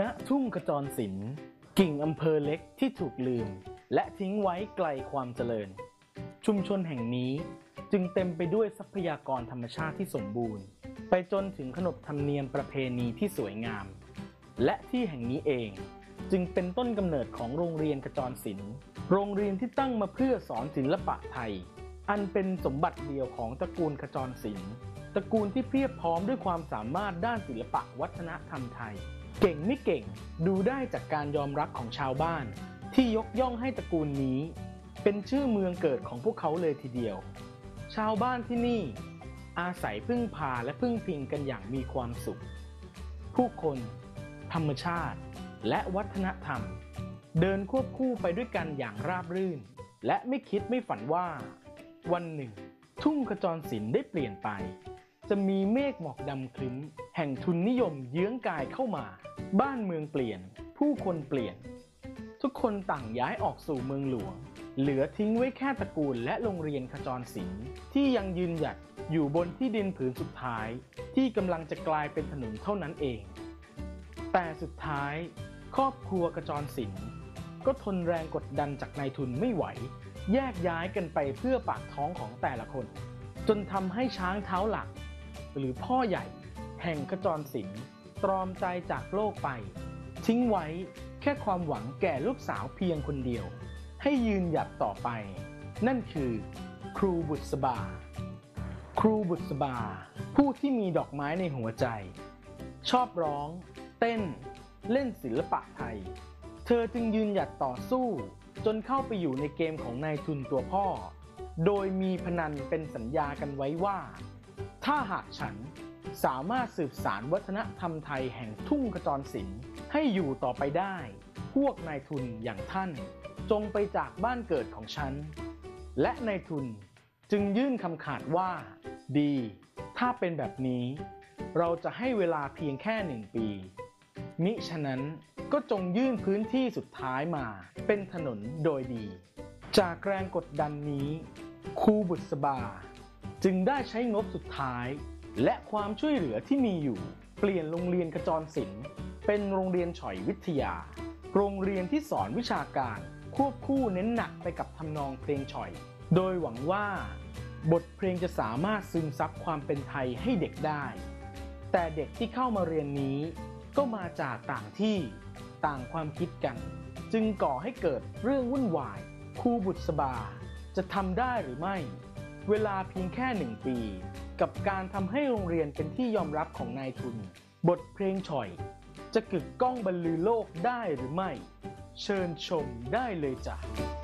ณทุ่งขจรศิลป์กิ่งอำเภอเล็กที่ถูกลืมและทิ้งไว้ไกลความเจริญชุมชนแห่งนี้จึงเต็มไปด้วยทรัพยากรธรรมชาติที่สมบูรณ์ไปจนถึงขนบธรรมเนียมประเพณีที่สวยงามและที่แห่งนี้เองจึงเป็นต้นกำเนิดของโรงเรียนขจรศิลป์โรงเรียนที่ตั้งมาเพื่อสอนศิลปะไทยอันเป็นสมบัติเดียวของตระกูลขจรศิลป์ตระกูลที่เพียบพร้อมด้วยความสามารถด้านศิลปะวัฒนธรรมไทยเก่งไม่เก่งดูได้จากการยอมรับของชาวบ้านที่ยกย่องให้ตระกูลนี้เป็นชื่อเมืองเกิดของพวกเขาเลยทีเดียวชาวบ้านที่นี่อาศัยพึ่งพาและพึ่งพิงกันอย่างมีความสุขผู้คนธรรมชาติและวัฒนธรรมเดินควบคู่ไปด้วยกันอย่างราบรื่นและไม่คิดไม่ฝันว่าวันหนึ่งทุ่งขจรศิลป์ได้เปลี่ยนไปจะมีเมฆหมอกดำครึ้มแห่งทุนนิยมเยื้องกายเข้ามาบ้านเมืองเปลี่ยนผู้คนเปลี่ยนทุกคนต่างย้ายออกสู่เมืองหลวงเหลือทิ้งไว้แค่ตระกูลและโรงเรียนขจรศิลป์ที่ยังยืนหยัดอยู่บนที่ดินผืนสุดท้ายที่กำลังจะกลายเป็นถนนเท่านั้นเองแต่สุดท้ายครอบครัวขจรศิลป์ก็ทนแรงกดดันจากนายทุนไม่ไหวแยกย้ายกันไปเพื่อปากท้องของแต่ละคนจนทำให้ช้างเท้าหลักหรือพ่อใหญ่แห่งขจรศิลป์ตรอมใจจากโลกไปทิ้งไว้แค่ความหวังแก่ลูกสาวเพียงคนเดียวให้ยืนหยัดต่อไปนั่นคือครูบุษบาครูบุษบาผู้ที่มีดอกไม้ในหัวใจชอบร้องเต้นเล่นศิลปะไทยเธอจึงยืนหยัดต่อสู้จนเข้าไปอยู่ในเกมของนายทุนตัวพ่อโดยมีพนันเป็นสัญญากันไว้ว่าถ้าหากฉันสามารถสืบสานวัฒนธรรมไทยแห่งทุ่งขจรศิลป์ให้อยู่ต่อไปได้พวกนายทุนอย่างท่านจงไปจากบ้านเกิดของฉันและนายทุนจึงยื่นคำขาดว่าดีถ้าเป็นแบบนี้เราจะให้เวลาเพียงแค่1 ปีมิฉะนั้นก็จงยื่นพื้นที่สุดท้ายมาเป็นถนนโดยดีจากแรงกดดันนี้ครูบุษบาจึงได้ใช้งบสุดท้ายและความช่วยเหลือที่มีอยู่เปลี่ยนโรงเรียนขจรศิลป์เป็นโรงเรียนฉ่อยวิทยาโรงเรียนที่สอนวิชาการควบคู่เน้นหนักไปกับทำนองเพลงฉ่อยโดยหวังว่าบทเพลงจะสามารถซึมซับความเป็นไทยให้เด็กได้แต่เด็กที่เข้ามาเรียนนี้ก็มาจากต่างที่ต่างความคิดกันจึงก่อให้เกิดเรื่องวุ่นวายครูบุษบาจะทำได้หรือไม่เวลาเพียงแค่1 ปีกับการทำให้โรงเรียนเป็นที่ยอมรับของนายทุนบทเพลงฉ่อยจะกึกก้องบรรลือโลกได้หรือไม่เชิญชมได้เลยจ้ะ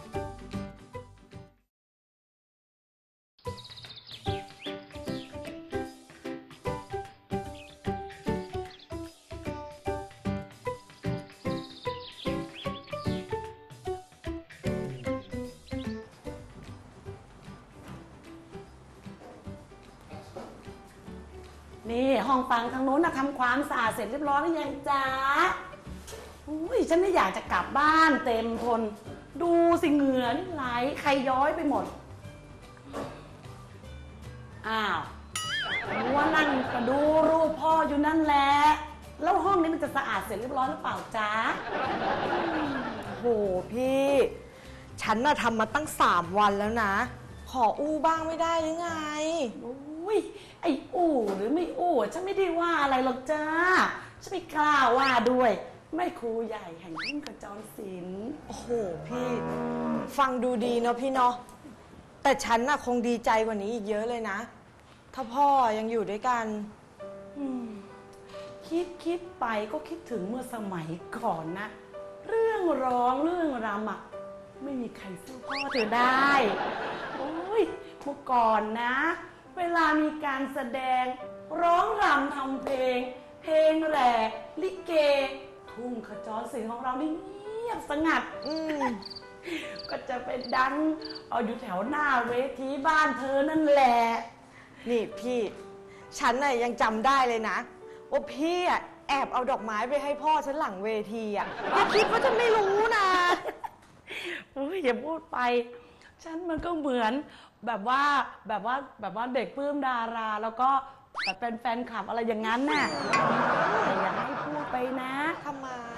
นี่ห้องฟังทางโน้นนะทำความสะอาดเสร็จเรียบร้อยหรือยังจ๊ะอุ้ยฉันไม่อยากจะกลับบ้านเต็มทนดูสิเหงื่อนี่ไหลใครย้อยไปหมดอ้าวว่านั่งก็ดูรูปพ่ออยู่นั่นแหละแล้วห้องนี้มันจะสะอาดเสร็จเรียบร้อยหรือเปล่าจ๊ะโหพี่ฉันน่ะทำมาตั้ง3 วันแล้วนะขออู้บ้างไม่ได้หรือไงอุ้ยไอ้อู้หรือไม่อู้ฉันไม่ได้ว่าอะไรหรอกจ้าฉันไม่กล้าว่าด้วยแม่ครูใหญ่แห่งทุ่งขจรศิลป์โอ้โหพี่ฟังดูดีเนาะพี่เนาะแต่ฉันน่ะคงดีใจกว่านี้อีกเยอะเลยนะถ้าพ่อยังอยู่ด้วยกันคิดไปก็คิดถึงเมื่อสมัยก่อนนะเรื่องร้องเรื่องรำอ่ะไม่มีใครสู้พ่อเธอได้โอ้ยเมื่อก่อนนะเวลามีการแสดงร้องรำทำเพลงแหล่ลิเกทุ่งขจรศิลป์ของเรานี่เงียบสงัดก็จะเป็นดังเอาอยู่แถวหน้าเวทีบ้านเธอนั่นแหละนี่พี่ฉันน่ะยังจำได้เลยนะว่าพี่อ่ะแอบเอาดอกไม้ไปให้พ่อฉันหลังเวทีอ่ะอย่าคิดว่าจะไม่รู้นะอย่าพูดไปฉันมันก็เหมือนแบบว่าเด็กปลื้มดาราแล้วก็แบบเป็นแฟนคลับอะไรอย่างนั้นน่ะแต่อย่าให้พูดไปนะทำไม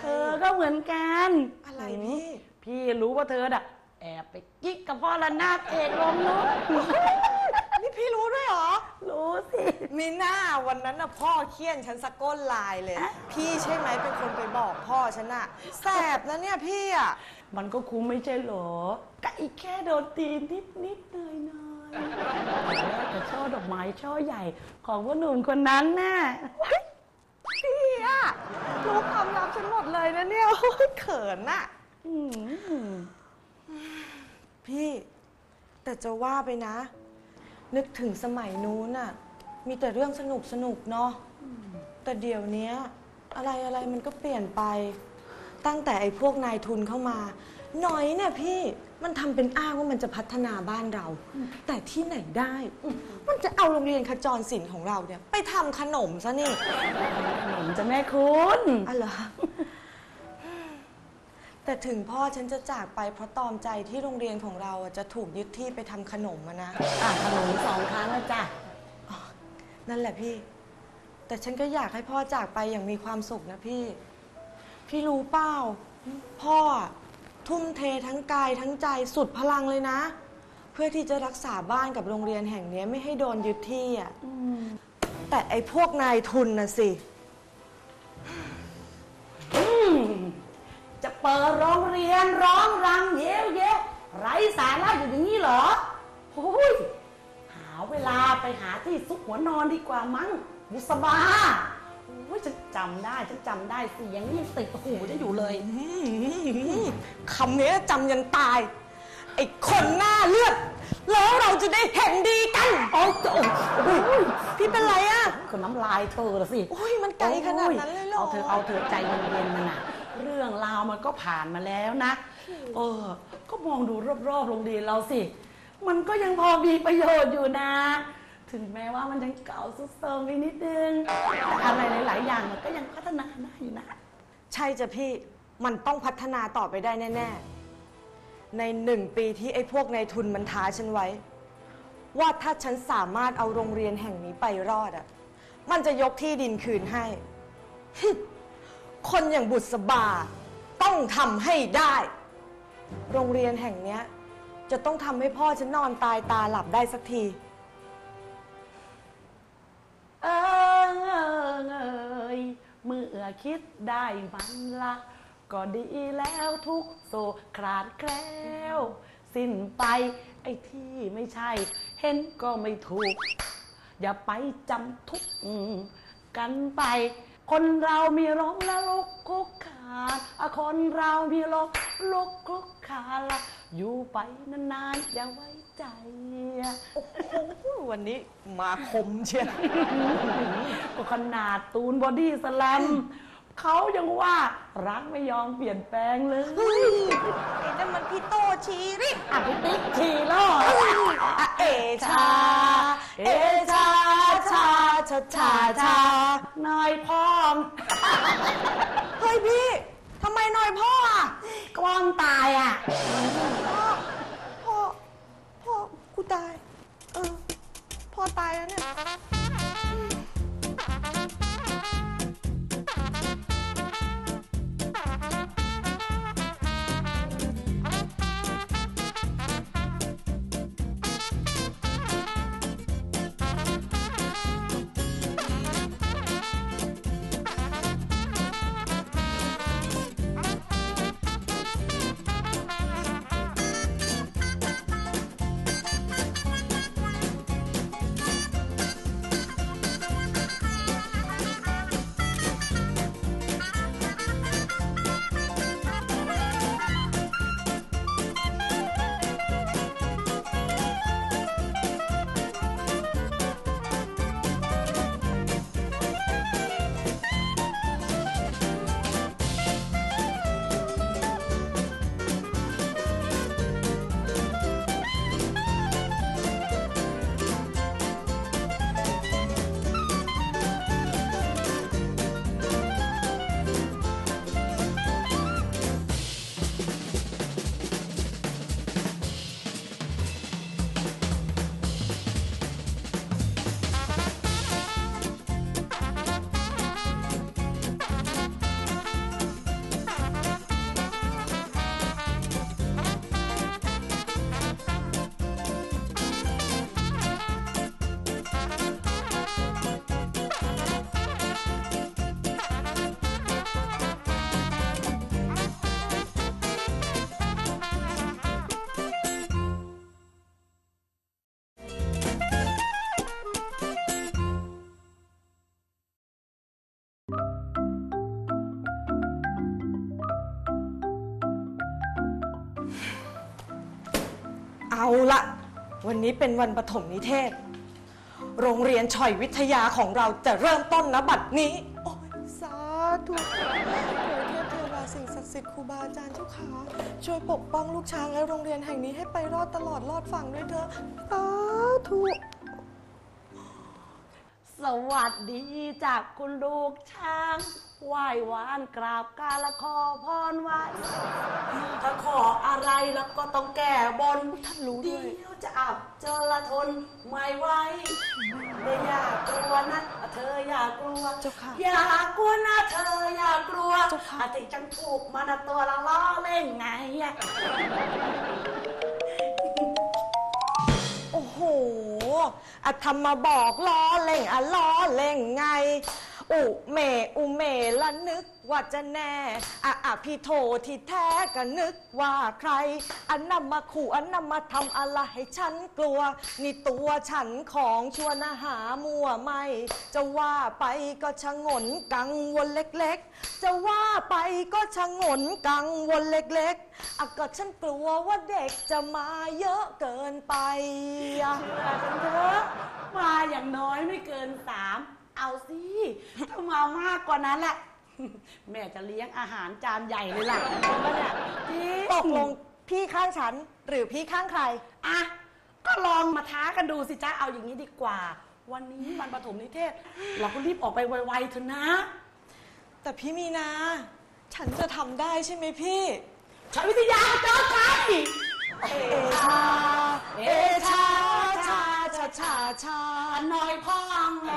เหมือนกันอะไรพี่พี่รู้ว่าเธอน่ะแอบไปกิ๊กกับพ่อระนาดเอกลมนุ๊กนี่พี่รู้ด้วยเหรอรู้สิมีหน้าวันนั้นน่ะพ่อเคี่ยนฉันสะก้นลายเลย พี่ใช่ไหมเป็นคนไปบอกพ่อฉันน่ะแสบนะเนี่ยพี่อ่ะมันก็คุ้มไม่ใช่เหรอก็อีกแค่โดนตีนิดหน่อยแต่ช่อดอกไม้ช่อใหญ่ของพ่อหนุ่มคนนั้นน่ะพี่อ่ะรู้ความลับฉันหมดเลยนะเนี่ยโอ๊ยเขินน่ะอืมพี่ แต่จะว่าไปนะ นึกถึงสมัยนู้นน่ะ มีแต่เรื่องสนุกเนาะแต่เดี๋ยวนี้อะไรมันก็เปลี่ยนไป ตั้งแต่ไอ้พวกนายทุนเข้ามาหน่อยเนี่ยพี่มันทำเป็นอ้างว่ามันจะพัฒนาบ้านเรา แต่ที่ไหนได้ มันจะเอาโรงเรียนขจรศิลป์ของเราเนี่ยไปทำขนมซะนี่ขนมจะแม่คุณอ๋อเหรอ แต่ถึงพ่อฉันจะจากไปเพราะตอมใจที่โรงเรียนของเราอ่ะจะถูกยึดที่ไปทำขนมอะนะขนม2 ครั้งแล้วจ้ะนั่นแหละพี่ แต่ฉันก็อยากให้พ่อจากไปอย่างมีความสุขนะพี่ พี่รู้เปล่า พ่อทุ่มเททั้งกายทั้งใจสุดพลังเลยนะ เพื่อที่จะรักษาบ้านกับโรงเรียนแห่งนี้ไม่ให้โดนยึดที่อ่ะแต่ไอ้พวกนายทุนน่ะสิจะเปิดโรงเรียนร้องรำเย้วเย้ไร้สาระอยู่อย่างนี้เหรอโอ้ยหาเวลาไปหาที่ซุกหัวนอนดีกว่ามั้งบุษบาโอ้ยฉันจำได้เสียงนี่ติดหูจะอยู่เลยคำนี้จำยันตาย ไอ้คนหน้าเลือด แล้วเราจะได้เห็นดีกันโอ้ยพี่เป็นไรอะคนน้ำลายเธอละสิโอ้ยมันไกลขนาดนั้นเลยเหรอเอาเธอใจเย็นๆมันนะเรื่องราวมันก็ผ่านมาแล้วนะ ก็มองดูรอบๆโรงเรียนเราสิ มันก็ยังพอมีประโยชน์อยู่นะ ถึงแม้ว่ามันยังเก่าสุดโทรมไปนิดนึงแต่อะไรหลายๆอย่างมันก็ยังพัฒนาได้อยู่นะใช่จ้ะพี่ มันต้องพัฒนาต่อไปได้แน่ๆ ใน1 ปีที่ไอ้พวกนายทุนมันท้าฉันไว้ ว่าถ้าฉันสามารถเอาโรงเรียนแห่งนี้ไปรอดอ่ะ มันจะยกที่ดินคืนให้ คนอย่างบุษบาต้องทำให้ได้ โรงเรียนแห่งเนี้ยจะต้องทำให้พ่อฉันนอนตายตาหลับได้สักทีเอยเมื่อคิดได้มันละก็ดีแล้วทุกโศกคลาดแคล้วสิ้นไปไอ้ที่ไม่ใช่ เห็นก็ไม่ถูก อย่าไปจำทุกข์กันไป คนเรามีร้องและลุกคุกขาคนเรามีร้องลุกคุกขาละอยู่ไปนานๆอย่าไว้ใจโอ้โหวันนี้มาคมเชียวก็ขนาดตูนบอดี้สแลมเขายังว่ารักไม่ยอมเปลี่ยนแปลงเลยไอ้นั่นมันพี่โตชีริอ่ะพี่ติ๊กทีล่อเอชา เอชาชาชาชาชานายพองเฮ้ยพี่ทำไมหน่อยพ่ออ่ะกล้องตายอ่ะพ่อกูตาย พ่อตายแล้วเนี่ยเอาละวันนี้เป็นวันปฐมนิเทศ โรงเรียนฉ่อยวิทยาของเราจะเริ่มต้นณบัดนี้ โอ้ยสาธุเถิดเทพเทวาสิ่งศักดิ์สิทธิ์ครูบาอาจารย์เจ้าขาช่วยปกป้องลูกช้างและโรงเรียนแห่งนี้ให้ไปรอดตลอดรอดฝั่งด้วยเถอะสาธุสวัสดีจากคุณลูกช้างไหว้วานกราบกาละขอพรไหว้ถ้าขออะไรแล้วก็ต้องแก้บนท่านรู้ด้วยเดี๋ยวจะอับจนทนไม่ไหวแต่อย่ากลัวนะเธออย่ากลัวเจ้าค่ะอย่ากลัวนะเธออย่ากลัวเจ้าค่ะอาทิฉันถูกมานะตัวละล้อเล่นไงอะโอ้โหอะทำมาบอกล้อเล่งอะล้อเล่งไง อุเมละนึกว่าจะแน่อะพี่โทที่แท้ก็นึกว่าใคร อันนำมาขู่อันนำมาทำอะไรให้ฉันกลัว นี่ตัวฉันของชวนหามัวไม่ จะว่าไปก็ชะงนกังวลเล็กๆ จะว่าไปก็ชะงนกังวลเล็กๆอะก็ฉันกลัวว่าเด็กจะมาเยอะเกินไปอะเชื่อฉันเถอะมาอย่างน้อยไม่เกิน3เอาสิถ้ามามากกว่านั้นแหละ แม่จะเลี้ยงอาหารจานใหญ่เลยล่ะจริงปะเนี่ยจริงตกลงพี่ข้างฉันหรือพี่ข้างใครอ่ะก็ลองมาท้ากันดูสิจ้าเอาอย่างนี้ดีกว่า วันนี้มันปฐมนิเทศ เราก็รีบออกไปไวๆเถอะนะแต่พี่มีนา ฉันจะทำได้ใช่ไหมพี่ชายวิทยาเจอใครเอชา เอชา ชา ชา ชา ชาหน่อยพ่อง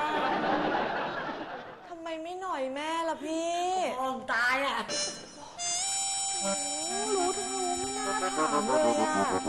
ทำไมไม่หน่อยแม่ล่ะพี่พ่องตายอ่ะรู้ทั้งรู้ไม่น่าถามเลยอะ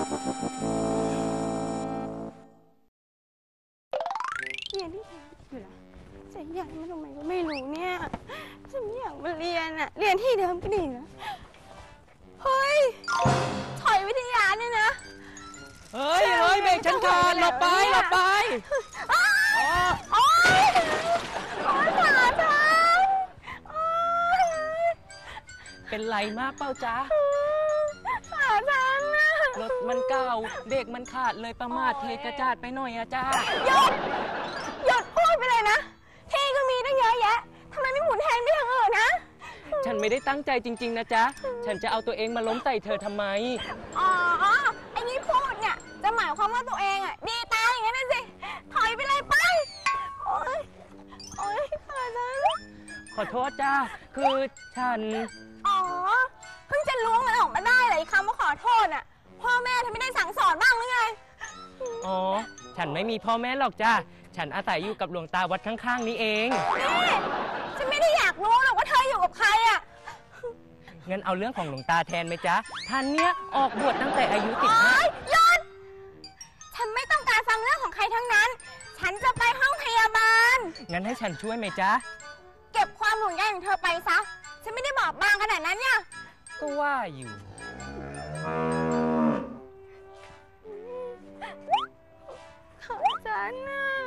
เรียนที่แท้อยู่ละจะอยากมาทำไมก็ไม่รู้เนี่ยฉันไม่อยากมาเรียนอะเรียนที่เดิมก็ดีนะเฮ้ยถอยวิทยาเนี่ยนะเฮ้ยเบรกฉันก่อนหลบไปหลบไปอ้าวโอ๊ยโอ๊ยขาฉันโอ๊ยเป็นไรมากเปล่าจ๊ะขาฉันนะรถมันเก่าเบรกมันขาดเลยประมาทเทกระจาดไปหน่อยอะจ้าหยุดพูดไปเลยนะที่ก็มีตั้งเยอะแยะทำไมไม่หมุนแทนไปทางอื่นนะฉันไม่ได้ตั้งใจจริงๆนะจ๊ะฉันจะเอาตัวเองมาล้มใส่เธอทำไมอ๋อไอ้นี่พูดเนี่ยจะหมายความว่าตัวเองอ่ะดีตายอย่างนั้นน่ะสิถอยไปเลยไปโอ๊ยโอ๊ยขาฉันขอโทษจ้าคือฉันอ๋อเพิ่งจะล้วงมันออกมาได้เลยคำว่าขอโทษอ่ะพ่อแม่เธอไม่ได้สั่งสอนบ้างหรือไงอ๋อฉันไม่มีพ่อแม่หรอกจ้าฉันอาศัยอยู่กับหลวงตาวัดข้างๆนี้เองนี่ฉันไม่ได้อยากรู้หรอกว่าเธออยู่กับใครอ่ะงั้นเอาเรื่องของหลวงตาแทนไหมจ๊ะท่านเนี้ยออกบวชตั้งแต่อายุโอ๊ยหยุดฉันไม่ต้องการฟังเรื่องของใครทั้งนั้น ฉันจะไปห้องพยาบาล 15งั้นให้ฉันช่วยไหมจ๊ะเก็บความห่วงใยของเธอไปซะ ฉันไม่ได้บอบบางขนาดนั้นเนี่ยก็ว่าอยู่ของฉันน่ะ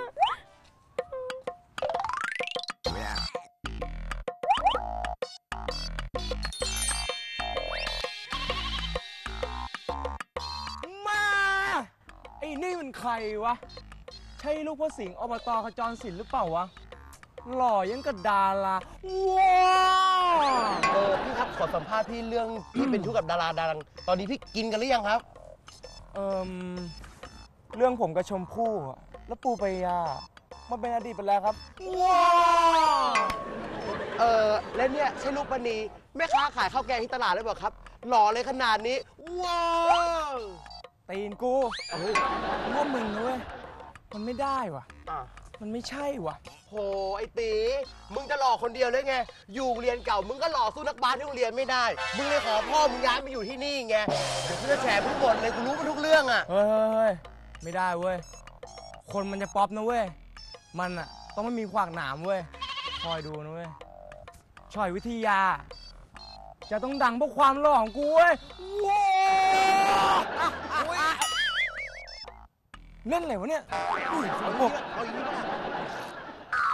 มาไอ้นี่มันใครวะ ใช่ลูกพ่อสิงห์อบตขจรศิลป์หรือเปล่าวะ หล่อยังกับดาราว้าวพี่ครับขอสัมภาษณ์พี่เรื่องที่เป็นชู้กับดาราดังตอนนี้พี่กินกันหรือยังครับเอ่มเรื่องผมกับชมพู่อะแล้วปูปายามันเป็นอดีตไปแล้วครับว้าวและเนี่ยใช่ลูกปณีแม่ค้าขายข้าวแกงที่ตลาดเลยบอกครับ หล่อเลยขนาดนี้ ว้าวตีนกูว่ามึงนะเว้ยมันไม่ได้ว่ะ มันไม่ใช่ว่ะโหไอตีมึงจะหล่อคนเดียวเลยไง อยู่เรียนเก่ามึงก็หล่อสู้นักบาสที่โรงเรียนไม่ได้ มึงเลยขอพ่อมึงย้ายมาอยู่ที่นี่ไงเดี๋ยวกูจะแฉมึงหมดเลยกูรู้มันทุกเรื่องอ่ะเฮ้ยไม่ได้เว้ย คนมันจะป๊อปนะเว้ย มันอะต้องไม่มีขวากหนามเว้ย คอยดูนะเว้ยช่อยวิทยา จะต้องดังเพราะความหล่อของกูเว้ยว้าวเล่นอะไรวะเนี่ยอุ้ยเอาโอ้อย่างนี้เอาอย่างนี้ป่ะ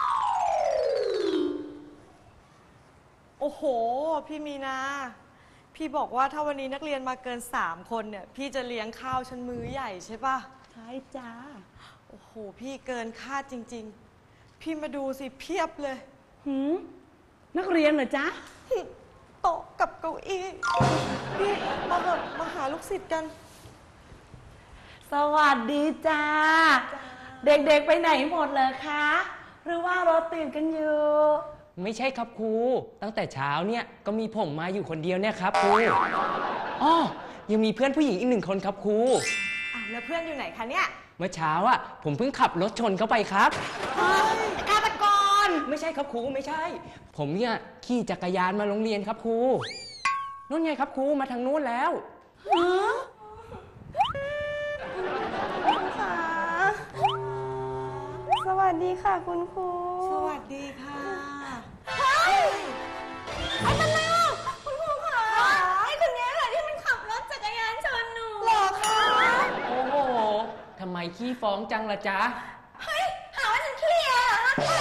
โอ้โห พี่มีนาพี่บอกว่าถ้าวันนี้นักเรียนมาเกิน3 คนเนี่ยพี่จะเลี้ยงข้าวฉันมื้อใหญ่ใช่ปะใช่จ้าโอ้โหพี่เกินคาดจริงๆ พี่มาดูสิเพียบเลยนักเรียนเหรอจ๊ะโต๊ะกับเก้าอี้พี่มาเถอะมาหาลูกศิษย์กันสวัสดีจ้า เด็กๆไปไหนหมดเลยคะ หรือว่ารถติดกันอยู่ไม่ใช่ครับครู ตั้งแต่เช้าเนี่ยก็มีผมมาอยู่คนเดียวเนี่ยครับครูอ้อยังมีเพื่อนผู้หญิงอีก1 คนครับครูอ้าวแล้วเพื่อนอยู่ไหนคะเนี่ยเมื่อเช้าอ่ะผมเพิ่งขับรถชนเข้าไปครับฆาตกรไม่ใช่ครับครูไม่ใช่ ผมเนี่ยขี่จักรยานมาโรงเรียนครับครูนู่นไงครับครูมาทางนู้นแล้วค่ะ สวัสดีค่ะคุณครูสวัสดีค่ะไอ้ตะลาวคุณครูค่ะไอ้คนนี้แหละที่มันขับรถจักรยานชนหนูหรอคะโอ้โหทำไมขี้ฟ้องจังล่ะจ๊ะเฮ้ยหาว่าฉันขี้เหรอ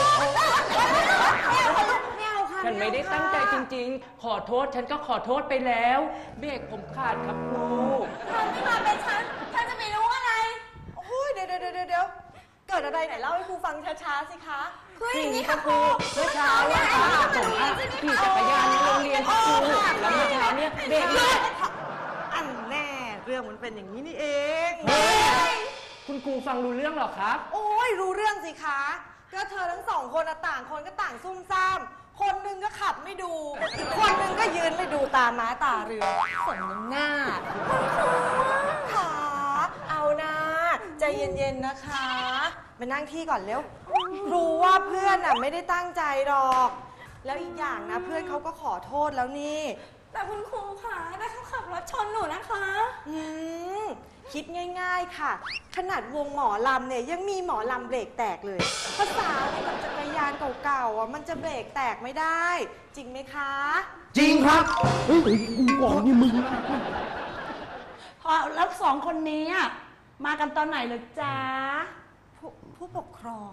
ไม่เอาค่ะฉันไม่ได้ตั้งใจจริงๆ ขอโทษฉันก็ขอโทษไปแล้ว เบรกผมขาดครับครูทำไม่มาเป็นฉันจะไม่รู้อะไรโอ้ยเดี๋ยวเกิดอะไรไหนเล่าให้ครูฟังช้าๆสิคะคืออย่างนี้ค่ะครูเมื่อเช้าอะผมอะขี่จักรยานมาโรงเรียนครับครูแล้วเมื่อเช้าเนี่ยเบรกไม่อันแน่เรื่องมันเป็นอย่างนี้นี่เองคุณครูฟังรู้เรื่องหรอครับโอ้ยรู้เรื่องสิคะก็เธอทั้ง2 คนต่างคนก็ต่างซุ่มซ่ามคนหนึ่งก็ขับไม่ดู อีกคนหนึ่งก็ยืนไม่ดูตาม้าตาเรือสมน้ำหน้าค่ะเอานะใจเย็นๆนะคะมานั่งที่ก่อนเร็วรู้ว่าเพื่อนน่ะไม่ได้ตั้งใจหรอก แล้วอีกอย่างนะเพื่อนเขาก็ขอโทษแล้วนี่แต่คุณครูค่ะแต่เขาขับรถชนหนูนะคะคิดง่ายๆค่ะ ขนาดวงหมอลำเนี่ยยังมีหมอลำเบรกแตกเลย ภาษาอะไรกับจักรยานเก่าๆอ่ะมันจะเบรกแตกไม่ได้ จริงไหมคะจริงครับเฮ้ยกูบอกนี่มึงนะพอแล้ว2 คนนี้อะมากันตอนไหนเลยจ๊ะผู้ปกครอง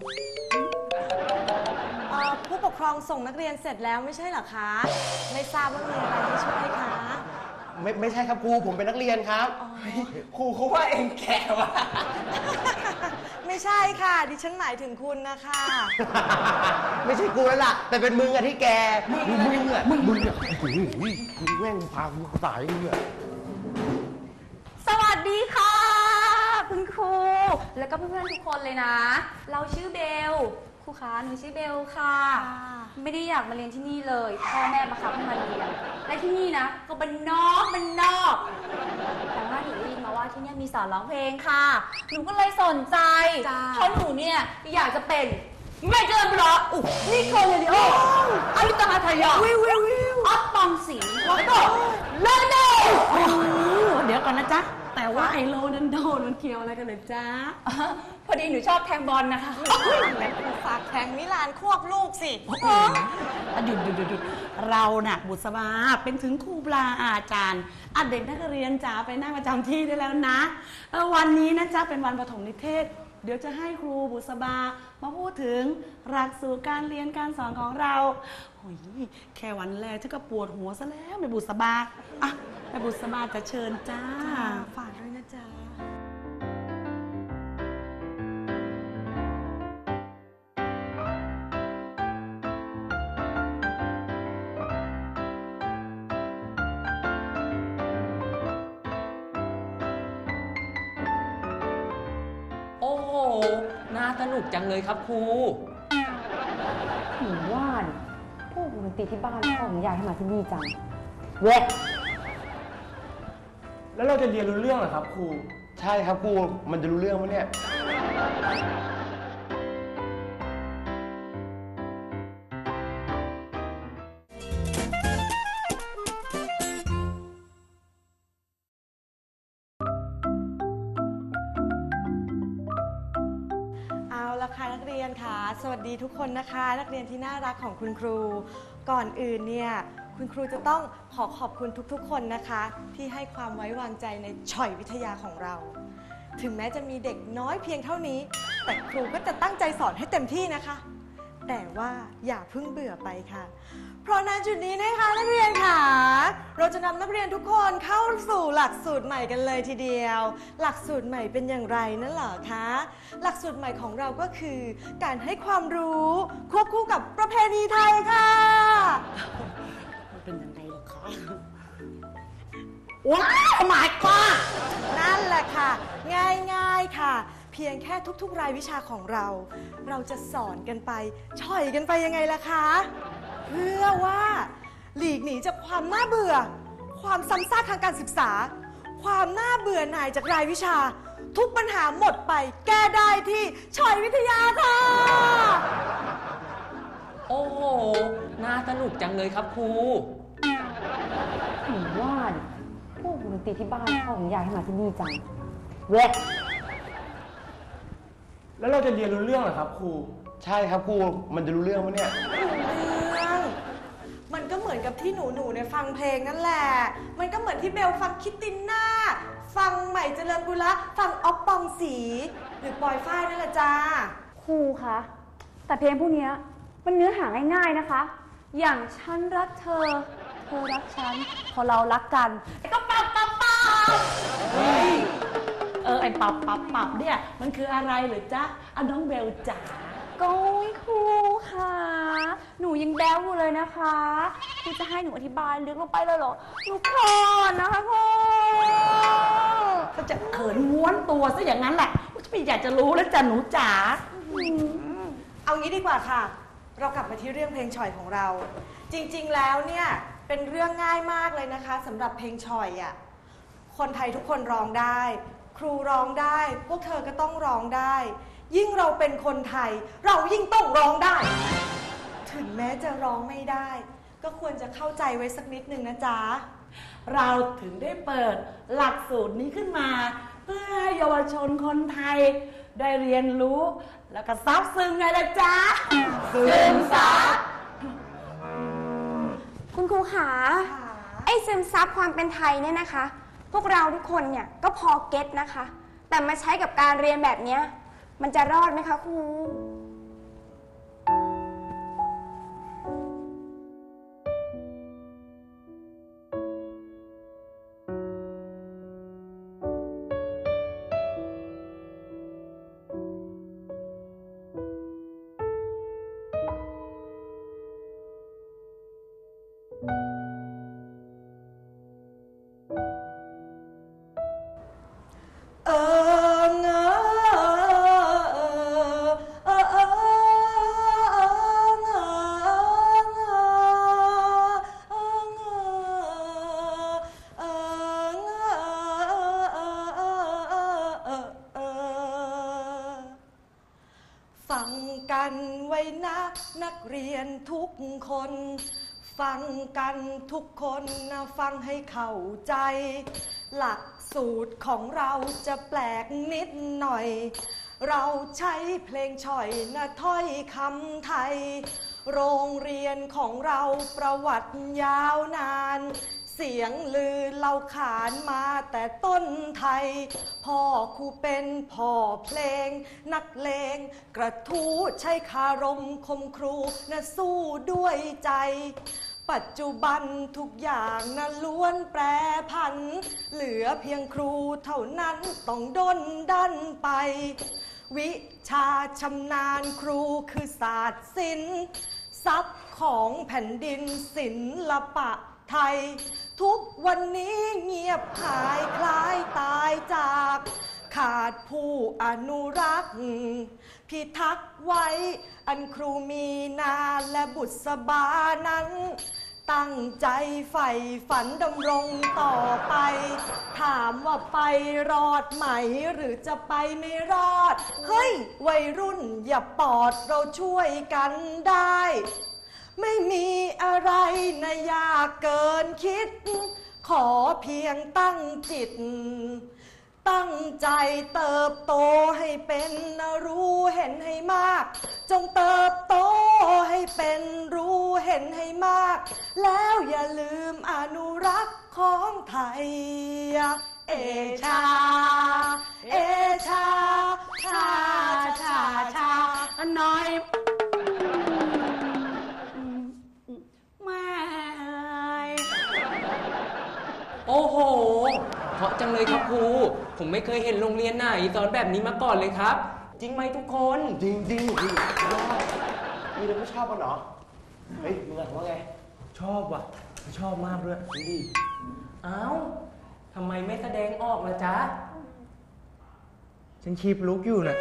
ผู้ปกครองส่งนักเรียนเสร็จแล้วไม่ใช่เหรอคะ ไม่ทราบว่ามีอะไรให้ช่วยคะไม่ใช่ครับครูผมเป็นนักเรียนครับครูเขาว่าเองแก่ว่ะไม่ใช่ค่ะ ดิฉันหมายถึงคุณนะคะไม่ใช่กูแล้วล่ะ แต่เป็นมึงอะที่แกมึงอะมึงอะโอ้โหมึงแม่งพากูตายมึงอะสวัสดีค่ะ คุณครู แล้วก็เพื่อนๆทุกคนเลยนะ เราชื่อเบลครูคะหนูชื่อเบลค่ะ ไม่ได้อยากมาเรียนที่นี่เลยพ่อแม่บังคับให้มาเรียนและที่นี่นะก็เป็นนอกแต่ว่าหนูได้ยินมาว่าที่นี่มีสอนร้องเพลงค่ะหนูก็เลยสนใจเพราะหนูเนี่ยอยากจะเป็นไม่เจอเพราะนี่โคเรดิโออลิตาฮาทายาอัปปองสิงแล้วก็เลโนเดี๋ยวก่อนนะจ๊ะ แต่ว่าไอโรนันโดมันเกี่ยวอะไรกันเลยจ๊ะพอดีหนูชอบแทงบอลนะคะงั้นครูฝากแทงมิลานควบลูกสิหยุดเราน่ะบุษบาเป็นถึงครูบาอาจารย์เด็กนักเรียนจ๋าไปนั่งประจำที่ได้แล้วนะวันนี้นะจ๊ะเป็นวันปฐมนิเทศ เดี๋ยวจะให้ครูบุษบามาพูดถึงหลักสูตรการเรียนการสอนของเราโอ้ยแค่วันแรกฉันก็ปวดหัวซะแล้วแม่บุษบาแม่บุษบาจะเชิญจ้าฝากด้วยนะจ๊ะโอ้โห น่าสนุกจังเลยครับครูหนูว่าเนี่ยพวกวงดนตรีที่บ้านพ่อผมอยากให้มาที่นี่จังเว้ยแล้วเราจะเรียนรู้เรื่องเหรอครับครูใช่ครับครูมันจะรู้เรื่องไหมเนี่ยเอาละค่ะนักเรียนค่ะ สวัสดีทุกคนนะคะ นักเรียนที่น่ารักของคุณครู ก่อนอื่นเนี่ยคุณครูจะต้องขอขอบคุณทุกๆคนนะคะ ที่ให้ความไว้วางใจในช่อยวิทยาของเรา ถึงแม้จะมีเด็กน้อยเพียงเท่านี้ แต่ครูก็จะตั้งใจสอนให้เต็มที่นะคะ แต่ว่าอย่าเพิ่งเบื่อไปค่ะเพราะณจุดนี้นะคะนักเรียนค่ะเราจะนำนักเรียนทุกคนเข้าสู่หลักสูตรใหม่กันเลยทีเดียวหลักสูตรใหม่เป็นอย่างไรนั่นเหรอคะหลักสูตรใหม่ของเราก็คือการให้ความรู้ควบคู่กับประเพณีไทยค่ะมันเป็นยังไงล่ะคะว้าวหมายก็นั่นแหละค่ะง่ายๆค่ะเพียงแค่ทุกๆรายวิชาของเราเราจะสอนกันไปช่อยกันไปยังไงล่ะคะเพื่อว่าหลีกหนีจากความน่าเบื่อความซ้ำซากทางการศึกษาความน่าเบื่อหน่ายจากรายวิชาทุกปัญหาหมดไปแก้ได้ที่ช่อยวิทยาค่ะโอ้โห น่าสนุกจังเลยครับครูถึงว่าดิพวกวงดนตรีที่บ้านพ่อผมอยากให้มาที่นี่จังเวะแล้วเราจะเรียนรู้เรื่องเหรอครับครูใช่ครับครู มันจะรู้เรื่องมั้ยเนี่ยเรื่องมันก็เหมือนกับที่หนูเนี่ยฟังเพลงนั่นแหละมันก็เหมือนที่เบลฟังคิตติน่าฟังใหม่เจริญบุระฟังอ๊อฟปองศรีหรือปอยฝ้ายนั่นแหละจ้าครูคะแต่เพลงพวกเนี้ยมันเนื้อหาง่ายๆนะคะ อย่างฉันรักเธอ เธอรักฉัน พอเรารักกันก็ปับปับปับไอ้ปับเนี่ยมันคืออะไรเหรือจ๊ะน้องเบลจ๋าก้อยครูค่ะหนูยังแบ๊วอยู่เลยนะคะครูจะให้หนูอธิบายลึกลงไปเลยเหรอหนูขอนะคะครูก็จะเขินม้วนตัวซะอย่างนั้นแหละไม่อยากจะรู้แล้วจ้ะหนูจ๋าเอางี้ดีกว่าค่ะ เรากลับมาที่เรื่องเพลงฉ่อยของเรา จริงๆแล้วเนี่ยเป็นเรื่องง่ายมากเลยนะคะสำหรับเพลงฉ่อยอ่ะคนไทยทุกคนร้องได้ ครูร้องได้พวกเธอก็ต้องร้องได้ ยิ่งเราเป็นคนไทย เรายิ่งต้องร้องได้ ถึงแม้จะร้องไม่ได้ ก็ควรจะเข้าใจไว้สักนิดนึงนะจ๊ะเราถึงได้เปิดหลักสูตรนี้ขึ้นมา เพื่อให้เยาวชนคนไทย ได้เรียนรู้ แล้วก็ซับซึ้งไงล่ะจ๊ะซึมซับคุณครูขาไอ้ซึมซับความเป็นไทยเนี่ยนะคะ พวกเราทุกคนเนี่ยก็พอเก็ตนะคะ แต่มาใช้กับการเรียนแบบเนี้ยมันจะรอดไหมคะครูฟังกันไว้นะนักเรียนทุกคนฟังกันทุกคนนะฟังให้เข้าใจหลักสูตรของเราจะแปลกนิดหน่อยเราใช้เพลงฉ่อยนะถ้อยคำไทยโรงเรียนของเราประวัติยาวนานเสียงลือเล่าขานมาแต่ต้นไทยพ่อครูเป็นพ่อเพลงนักเลงกระทู้ใช้คารมคมครูนะสู้ด้วยใจปัจจุบันทุกอย่างนะล้วนแปรผันเหลือเพียงครูเท่านั้นต้องด้นดันไปวิชาชำนาญครูคือศาสตร์ศิลป์ทรัพย์ของแผ่นดินศิลปะไทยทุกวันนี้เงียบหายคล้ายตายจากขาดผู้อนุรักษ์พิทักษ์ไว้อันครูมีนาและบุษบานั้นตั้งใจใฝ่ฝันดำรงต่อไปถามว่าไปรอดไหมหรือจะไปไม่รอดเฮ้ยวัยรุ่นอย่าปอดเราช่วยกันได้ไม่มีอะไรนะยากเกินคิดขอเพียงตั้งจิตตั้งใจเติบโตให้เป็นรู้เห็นให้มากจงเติบโตให้เป็นรู้เห็นให้มากแล้วอย่าลืมอนุรักษ์ของไทยเอชาเอชาชาชาชาน้อยแม่โอ้โหเพราะจังเลยครับครูผมไม่เคยเห็นโรงเรียนไหนสอนแบบนี้มาก่อนเลยครับ จริงไหมทุกคนจริงจริงยอดมีอะไรไม่ชอบกันเหรอ เฮ้ยมึงอะว่าไงชอบว่ะ ชอบมากด้วยดีเอ้าทำไมไม่แสดงออกล่ะจ๊ะฉันคีบลุกอยู่น่ะ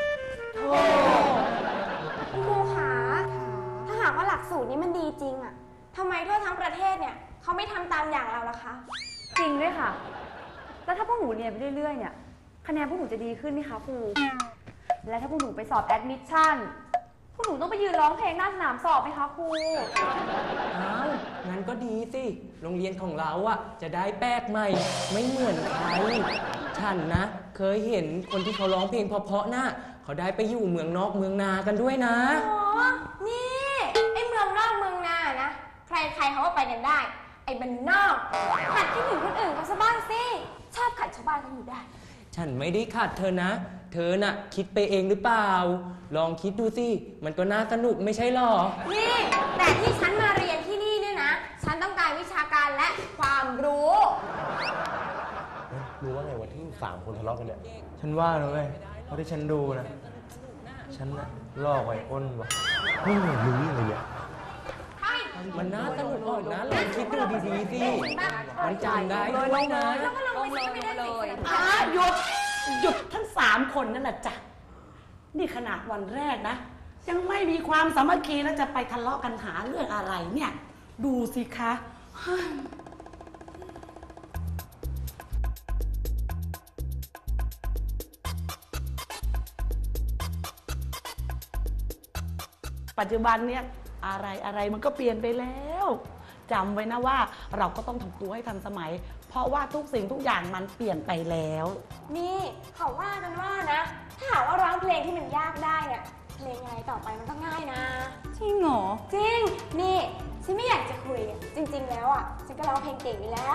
คุณครูคะถ้าหากว่าหลักสูตรนี้มันดีจริงอะทำไมทั่วทั้งประเทศเนี่ยเขาไม่ทำตามอย่างเราล่ะคะจริงด้วยค่ะ แล้วถ้าพวกหนูเรียนไปเรื่อยๆเนี่ยคะแนนพวกหนูจะดีขึ้นไหมคะครู และถ้าพวกหนูไปสอบแอดมิชชั่นพวกหนูต้องไปยืนร้องเพลงหน้าสนามสอบไหมคะครูอ้าว งั้นก็ดีสิ โรงเรียนของเราอะจะได้แปลกใหม่ ไม่เหมือนใคร ฉันนะ เคยเห็นคนที่เขาร้องเพลงเพราะๆนะเขาได้ไปอยู่เมืองนอกเมืองนากันด้วยนะอ๋อ นี่ไอ้เมืองนอกเมืองนานะ ใครๆเขาก็ไปกันได้ ไอ้บ้านนอกหัดคิดถึงคนอื่นเขาซะบ้างสิ ชอบขัดชาวบ้านเขาอยู่ได้ฉันไม่ได้ขัดเธอนะ เธอน่ะคิดไปเองหรือเปล่า ลองคิดดูสิ มันก็น่าสนุกไม่ใช่หรอนี่ แต่ที่ฉันมาเรียนที่นี่เนี่ยนะ ฉันต้องการวิชาการและความรู้รู้ว่าไงวันที่3 คนทะเลาะกันเนี่ยฉันว่านะเว้ยเท่าที่ฉันดูนะ ฉันน่ะลอกไอ้อ้นวะเฮ้ยมึงนี่อะไรเนี่ยมันน่าสนุกออกนะ ลองคิดดูดีๆสิ มันจำได้ด้วยนะแล้วก็ลงไปไม่ได้เลยหยุดทั้ง3 คนนั่นแหละจ้ะ นี่ขนาดวันแรกนะ ยังไม่มีความสามัคคีแล้วจะไปทะเลาะกันหาเรื่องอะไรเนี่ย ดูสิคะ ปัจจุบันเนี่ยอะไรมันก็เปลี่ยนไปแล้วจำไว้นะว่าเราก็ต้องทำตัวให้ทันสมัย เพราะว่าทุกสิ่งทุกอย่างมันเปลี่ยนไปแล้วนี่เขาว่ากันว่านะ ถ้าหากว่าร้องเพลงที่มันยากได้เนี่ยเพลงอะไรต่อไปมันก็ง่ายนะจริงเหรอจริง นี่ฉันไม่อยากจะคุยอะจริง ๆ แล้วอ่ะฉันก็ร้องเพลงเก่งอยู่แล้ว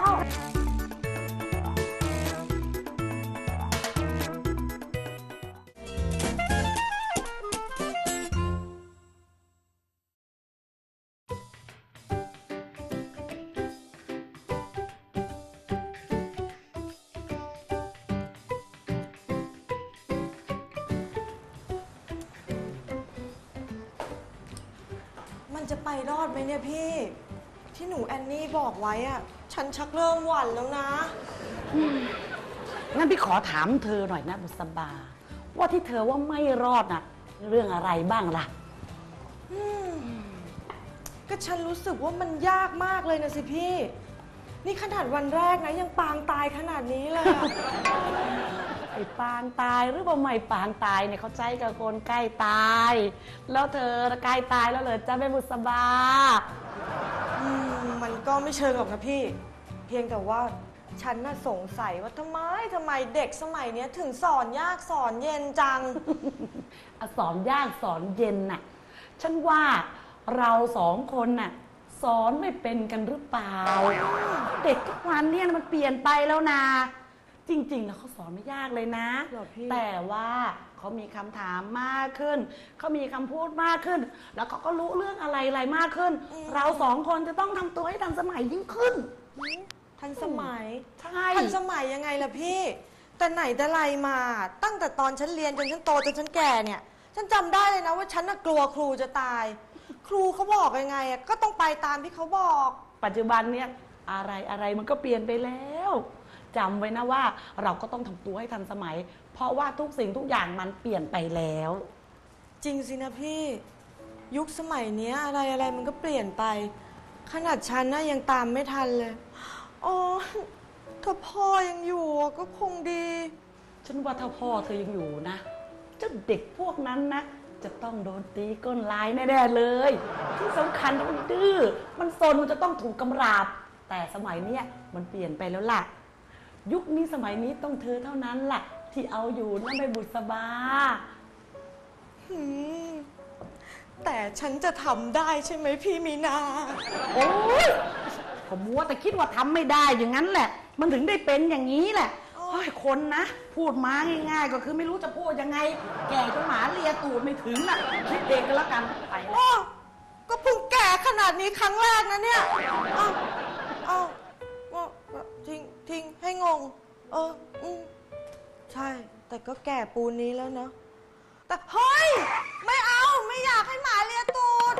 มันจะไปรอดไหมเนี่ยพี่ ที่หนูแอนนี่บอกไว้อะฉันชักเริ่มหวั่นแล้วนะงั้นพี่ขอถามเธอหน่อยนะบุษบา ว่าที่เธอว่าไม่รอดน่ะ เรื่องอะไรบ้างล่ะก็ฉันรู้สึกว่ามันยากมากเลยนะสิพี่ นี่ขนาดวันแรกนะยังปางตายขนาดนี้เลยอะไอ้ปางตายหรือว่าไม่ปางตายเนี่ยเขาใจกับคนใกล้ตาย แล้วเธอใกล้ตายแล้วเหรอจะเป็นบุษบามันก็ไม่เชิงหรอกนะพี่ เพียงแต่ว่าฉันน่ะสงสัยว่าทำไมเด็กสมัยเนี้ยถึงสอนยากสอนเย็นจังสอนยากสอนเย็นน่ะ ฉันว่าเรา2 คนน่ะสอนไม่เป็นกันหรือเปล่า เด็กทุกวันเนี่ยมันเปลี่ยนไปแล้วนะ จริงๆแล้วเขาสอนไม่ยากเลยนะเหรอพี่แต่ว่าเขามีคำถามมากขึ้น เขามีคำพูดมากขึ้น แล้วเขาก็รู้เรื่องอะไรมากขึ้น เรา2 คนจะต้องทำตัวให้ทันสมัยยิ่งขึ้นทันสมัยใช่ทันสมัยยังไงล่ะพี่ แต่ไหนแต่ไรมา ตั้งแต่ตอนฉันเรียนจนฉันโตจนฉันแก่เนี่ย ฉันจำได้เลยนะว่าฉันน่ะกลัวครูจะตาย ครูเขาบอกยังไงอะก็ต้องไปตามที่เขาบอกปัจจุบันเนี่ยอะไรมันก็เปลี่ยนไปแล้วจำไว้นะว่าเราก็ต้องทำตัวให้ทันสมัย เพราะว่าทุกสิ่งทุกอย่างมันเปลี่ยนไปแล้วจริงสินะพี่ ยุคสมัยเนี้ยอะไรมันก็เปลี่ยนไป ขนาดฉันนะยังตามไม่ทันเลยอ๋อถ้าพ่อยังอยู่อะก็คงดีฉันว่าถ้าพ่อเธอยังอยู่นะเจ้าเด็กพวกนั้นนะ จะต้องโดนตีก้นลายแน่ๆเลย ที่สำคัญมันดื้อมันซนมันจะต้องถูกกำราบ แต่สมัยเนี้ยมันเปลี่ยนไปแล้วล่ะ ยุคนี้สมัยนี้ต้องเธอเท่านั้นล่ะ ที่เอาอยู่นั่นไม่บุษบาแต่ฉันจะทำได้ใช่ไหมพี่มีนาโอ้ยผมมัวแต่คิดว่าทำไม่ได้อย่างนั้นแหละ มันถึงได้เป็นอย่างนี้แหละโอ้ยคนนะพูดมาง่ายๆก็คือไม่รู้จะพูดยังไง แก่จนหมาเลียตูดไม่ถึงน่ะคิดเองก็แล้วกันไปแล้วอ้อก็เพิ่งแก่ขนาดนี้ครั้งแรกนะเนี่ยอ้าวจริงปูนนี้แล้วเนาะแต่เฮ้ยไม่เอาไม่อยากให้หมาเลียตูด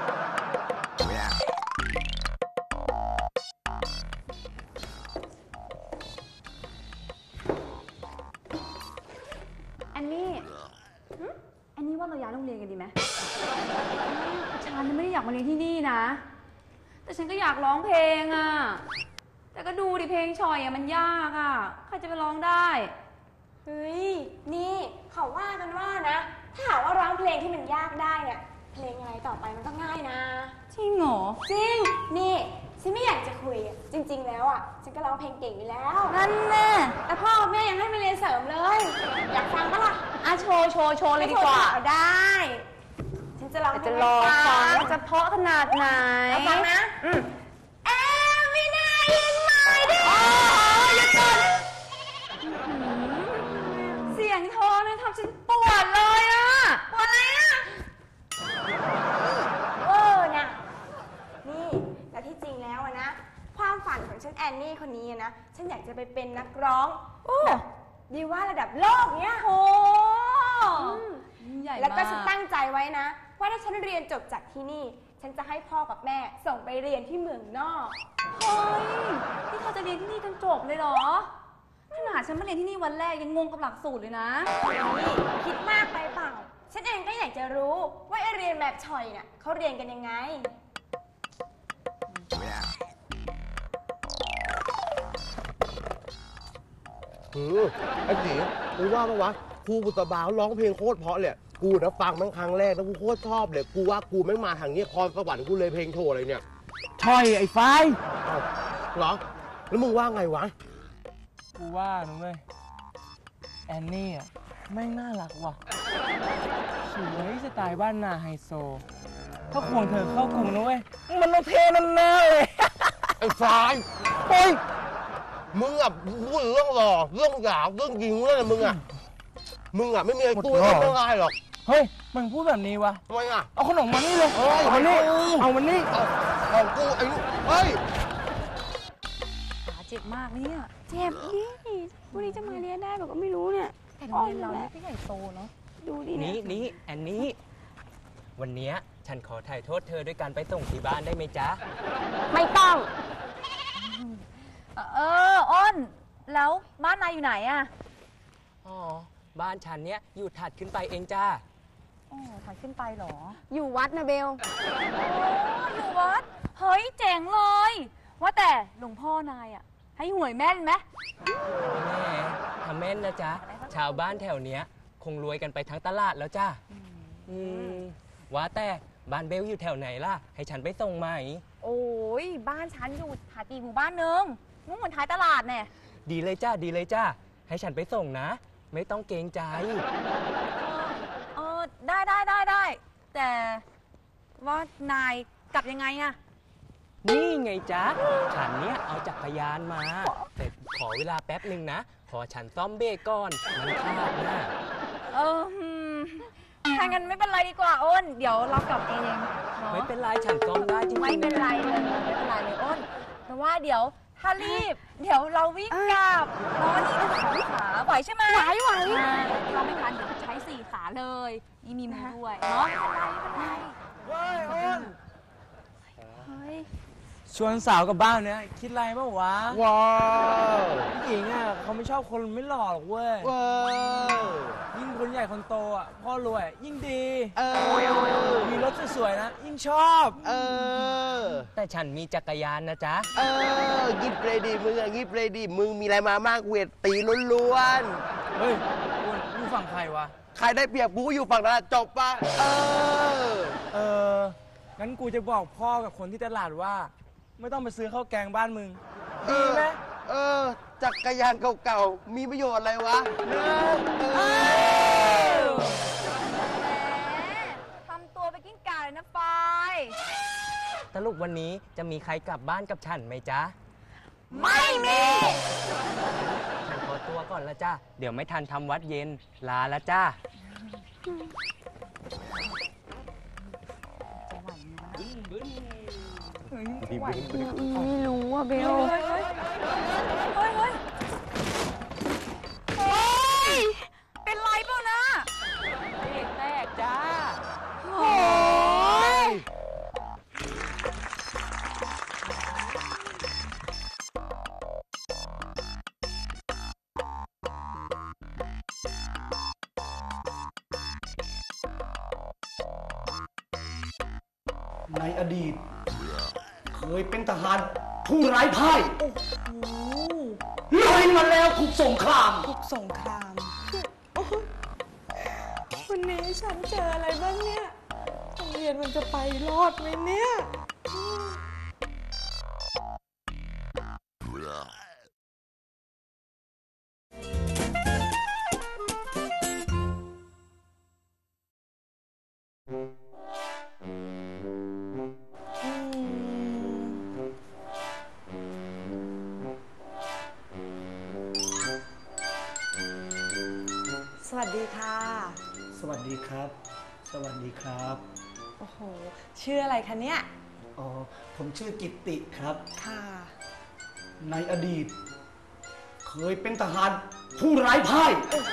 แอนนี่แอนนี่ว่าเราย้ายโรงเรียนกันดีไหมฉันไม่ได้อยากมาเรียนที่นี่นะ แต่ฉันก็อยากร้องเพลงอ่ะ แต่ก็ดูดิเพลงชอยอ่ะมันยากอ่ะ ใครจะไปร้องได้เฮ้ย นี่เขาว่ากันว่านะ ถ้าหากว่าร้องเพลงที่มันยากได้เนี่ย เพลงอะไรต่อไปมันก็ง่ายนะจริงเหรอจริง นี่ฉันไม่อยากจะคุยอะจริง ๆ แล้วอ่ะ ฉันก็ร้องเพลงเก่งอยู่แล้วนั่นแน่แต่พ่อกับแม่ยังให้มาเรียนเสริมเลย อยากฟังปะล่ะอ่ะโชว์เลยดีกว่าเอาได้ ฉันจะร้องจะรอฟังว่าจะเพราะขนาดไหนแล้วฟังนะแอมไม่น่ายินหมายดิหยุดก่อนเสียงโทรเนี่ยทำฉันปวดเลยอ่ะปวดอะไรอ่ะนะนี่แล้วที่จริงแล้วอะนะ ความฝันของฉันแอนนี่คนนี้อะนะ ฉันอยากจะไปเป็นนักร้องแบบดีว่าระดับโลกเนี้ยโอ้ใหญ่มากแล้วก็ฉันตั้งใจไว้นะ ว่าถ้าฉันเรียนจบจากที่นี่ ฉันจะให้พ่อกับแม่ส่งไปเรียนที่เมืองนอกเฮ้ยนี่เธอจะเรียนที่นี่จนจบเลยเหรอ ขนาดฉันมาเรียนที่นี่วันแรกยังงงกับหลักสูตรเลยนะนี่คิดมากไปเปล่า ฉันเองก็อยากจะรู้ว่าไอเรียนแบบชอยเนี่ยเขาเรียนกันยังไงไอ้จีกูว่าปะวะครูบุตรบาเขาร้องเพลงโคตรเพราะเลยกูนะฟังมั้งครั้งแรกแล้วกูโคตรชอบเลยกูว่ากูไม่งมาทางนี้พรสวรรค์กูเลยเพลงโชว์อะไรเนี่ยช่อยไอ้ไฟเอ้าเหรอแล้วมึงว่าไงวะกูว่านะเว้ยแอนนี่อ่ะแม่งน่ารักว่ะสวยสไตล์บ้านนาไฮโซ ถ้าควงเธอเข้ากรุงนะเว้ยมันต้องเท่แน่ๆเลยไอ้ฟายเฮ้ยมึงอ่ะพูดเรื่องหล่อเรื่องหยาบเรื่องยิงเรื่องอะไรมึงอ่ะไม่มีอะไรตู้เรื่องอะไรหรอกเฮ้ยมันพูดแบบนี้วะทำไมอ่ะเอาขนมมานี่เลยเฮ้ยเอามานี่เอาเอามันนี่ของกูไอ้ลูกเฮ้ยขาเจ็บมากเนี่ยเจ็บดิวันนี้จะมาเรียนได้แบบก็ไม่รู้เนี่ยแต่โรงเรียนเราเนี่ยก็ใหญ่โตเนาะดูดินี่แอนนี่ วันเนี้ยฉันขอถ่ายโทษเธอด้วยการไปส่งที่บ้านได้ไหมจ๊ะไม่ต้องอ้น แล้วบ้านนายอยู่ไหนอะอ๋อ บ้านฉันเนี้ยอยู่ถัดขึ้นไปเองจ้าอ๋อถ่ายขึ้นไปเหรออยู่วัดนะเบลอยู่วัด เฮ้ยเจ๋งเลย ว่าแต่หลวงพ่อนายอะให้หวยแม่นไหมแม่ทำแม่นนะจ๊ะ ชาวบ้านแถวเนี้ยคงรวยกันไปทั้งตลาดแล้วจ้าว่าแต่บ้านเบลอยู่แถวไหนล่ะ ให้ฉันไปส่งไหมโอ้ยบ้านฉันอยู่หาดอีกหมู่บ้านนึงนู่นเหมือนท้ายตลาดเนี่ยดีเลยจ้า ดีเลยจ้า ให้ฉันไปส่งนะ ไม่ต้องเกรงใจได้แต่ว่านายกลับยังไงอะนี่ไงจ๊ะ ฉันเนี้ยเอาจักรยานมา แต่ขอเวลาแป๊บหนึ่งนะ ขอฉันซ่อมเบรกก่อน มันขาดนะถ้างั้นไม่เป็นไรดีกว่าอ้น เดี๋ยวเรากลับเองเนาะไม่เป็นไร ฉันซ่อมได้จริงๆไม่เป็นไรเลยอ้น แต่ว่าเดี๋ยวถ้ารีบ เดี๋ยวเราวิ่งกลับเพราะว่านี่ต้องสองขาไหวใช่ไหมไหวเราไม่ทันเดี๋ยวใช้4 ขาเลยนี่มีมือด้วยเนาะไม่เป็นไรเฮ้ยอ้นเฮ้ยชวนสาวกลับบ้านเนี้ยคิดอะไรเปล่าวะว้าวผู้หญิงอ่ะเขาไม่ชอบคนไม่หล่อหรอกเว้ยว้าวยิ่งคนใหญ่คนโตอ่ะพ่อรวยยิ่งดีเออมีรถสวยๆนะยิ่งชอบเออแต่ฉันมีจักรยานนะจ๊ะยิบเลยดิมึงอะยิบเลยดิมึงมีอะไรมามากเวทตีล้วนเฮ้ยอ้วนอยู่ฝั่งใครวะๆใครได้เปรียบกูก็อยู่ฝั่งนั้นจบปะงั้นกูจะบอกพ่อกับคนที่ตลาดว่า ไม่ต้องไปซื้อข้าวแกงบ้านมึง ดีไหมจักรยานเก่าๆ มีประโยชน์อะไรวะทำตัวไปกิ้งก่าเลยนะปายสรุปวันนี้จะมีใครกลับบ้านกับฉันไหมจ๊ะไม่มีฉันขอตัวก่อนละจ้า เดี๋ยวไม่ทันทำวัดเย็น ลาละจ้าไม่รู้ว่าเบลเฮ้ย เป็นไรเปล่าในอดีต เคยเป็นทหารผู้ร้ายพ่ายลุยมาแล้วทุกสงครามทุกสงครามโอ้ยวันนี้ฉันเจออะไรบ้างเนี่ยโรงเรียนมันจะไปรอดไหมเนี่ย สวัสดีค่ะสวัสดีครับ สวัสดีครับโอ้โห ชื่ออะไรคะเนี่ยอ๋อ ผมชื่อกิตติครับค่ะในอดีต เคยเป็นทหารผู้ร้ายพ่าย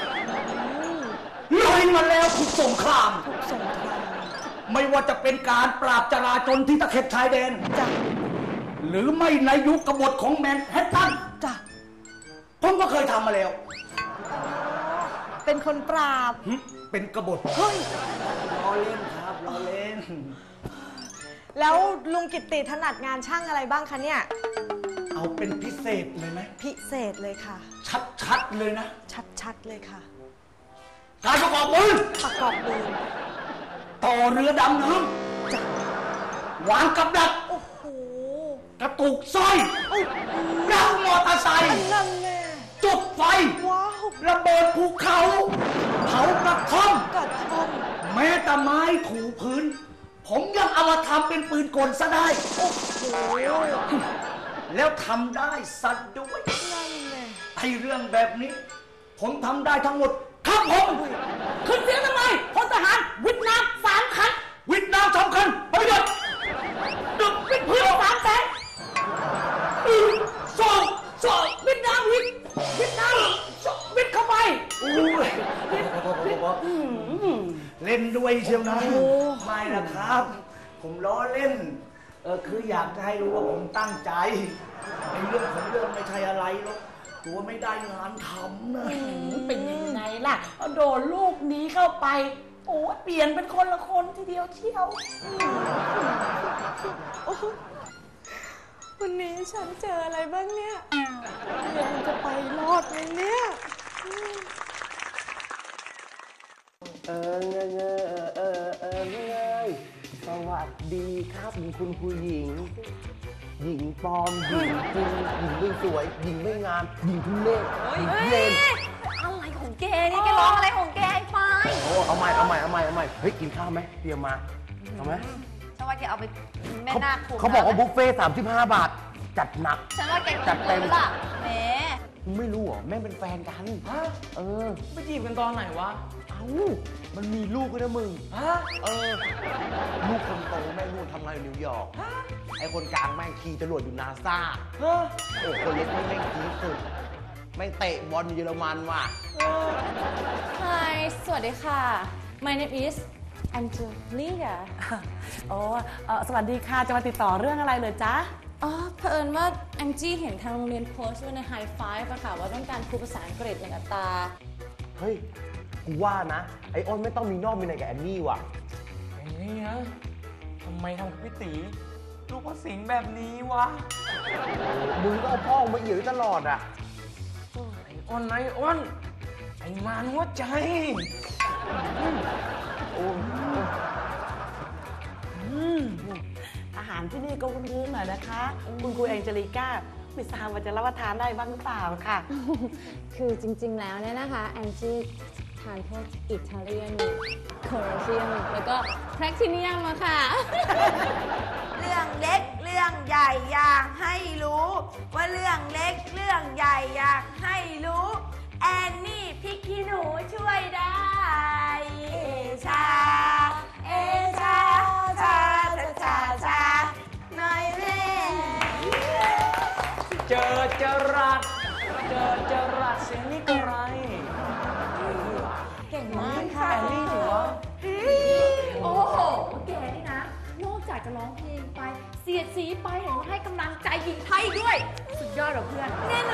ลุยมาแล้วทุกสงครามทุกสงครามไม่ว่าจะเป็นการปราบจราจนที่ตะเข็บชายแดนจ้ะหรือไม่ในยุคกบฏของแมนฮัตตันจ้ะผมก็เคยทำมาแล้วเป็นคนปราบเป็นกบฏเฮ้ยล้อเล่นครับล้อเล่นแล้วลุงกิตติถนัดงานช่างอะไรบ้างคะเนี่ยเอาเป็นพิเศษเลยไหมพิเศษเลยค่ะชัดๆเลยนะชัดๆเลยค่ะการประกอบปืนประกอบปืนต่อเรือดำน้ำวางกับดักโอ้โหกระตุกสร้อยนั่งมอเตอร์ไซค์นั่นแน่จุดไฟว้าวระเบิดภูเขาเผากระท่อมกระท่อมแม้แต่ไม้ถูพื้น ผมยังเอามาทำเป็นปืนกลซะได้โอ้โหแล้วทำได้สัตว์ด้วยนั่นแน่ไอ้เรื่องแบบนี้ ผมทำได้ทั้งหมดครับผม ขึ้นเสียงทำไมพลทหารวิทย์น้ำ3 คัน วิทย์น้ำ2 คันประโยชน์ดึกวิทย์พื้น3 แสนสองวิทย์น้ำวิทย์น้ำวิทย์เข้าไปเล่นด้วยเชียวนะไม่นะครับ ผมล้อเล่น คืออยากจะให้รู้ว่าผมตั้งใจในเรื่องของเรื่องไม่ใช่อะไรหรอกตัวไม่ได้งานทำนะเป็นยังไงล่ะเอาโดนลูกนี้เข้าไป โอ้เปลี่ยนเป็นคนละคนทีเดียวเชียวโอ้วันนี้ฉันเจออะไรบ้างเนี่ยโรงเรียนมันจะไปรอดไหมเนี่ยสวัสดีครับคุณครูหญิง หญิงปลอมหญิงจริงหญิงไม่สวยหญิงไม่งามหญิงทุเรศหญิงเลนอะไรของแกเนี่ยแกร้องอะไรของแกไอ้ไฟโอ้เอาใหม่เฮ้ยกินข้าวไหมเตรียมมาเอาไหมฉันว่าแกเอาไปแม่นาคถูกเขาบอกว่าบุฟเฟ่ต์35 บาท จัดหนักฉันว่าแกจัดเต็มล่ะแหมมึงไม่รู้เหรอแม่งเป็นแฟนกันเออไปจีบกันตอนไหนวะเอ้ามันมีลูกด้วยนะมึง ลูกคนโตแม่งนู่นทำงานอยู่นิวยอร์กไอ้คนกลางแม่งขี่จรวดอยู่นาซาโอ้คนเล็กแม่งจี๊ดสุดแม่งเตะบอลอยู่เยอรมันว่ะ Hi สวัสดีค่ะ My name is Angelia โอ้สวัสดีค่ะ จะมาติดต่อเรื่องอะไรเลยจ๊ะอ๋อเผอิญว่าแองจี้เห็นทางโรงเรียนโพสต์ไว้ใน High Five อะค่ะว่าต้องการครูภาษาอังกฤษอย่างอัตราเฮ้ย กูว่านะ ไอออนไม่ต้องมีนอกมีในกับแอนนี่ว่ะไอ้นี่นะทำไมทำกับพี่ตีลูกก็สิงแบบนี้วะมึงก็เอาพ่อมาเอี่ยวไว้ตลอดอ่ะไอ้อ้นไอ้มารหัวใจอาหารที่นี่ก็พื้นๆหน่อยนะคะ คุณครูแองเจลิก้าไม่ทราบว่าจะรับประทานได้บ้างหรือเปล่าค่ะคือจริงๆแล้วเนี่ยนะคะแองจี้ทานพวกอิตาเลียนโครเชียนแล้วก็แพรกทิเนียมมาค่ะเรื่องเล็กเรื่องใหญ่อยากให้รู้ ว่าเรื่องเล็กเรื่องใหญ่อยากให้รู้ แอนนี่พริกขี้หนูช่วยได้ เอชา เอชาชาชาชาหน่อยแม่เจอจรัสเสียงนี่ก็ไรเก่งมากค่ะแอนนี่ถือว่าโอ้โห แกนี่นะ นอกจากจะร้องเพลงไป เสียดสีไปเห็นว่าให้กำลังใจหญิงไทยด้วย สุดยอดเหรอเพื่อน แน่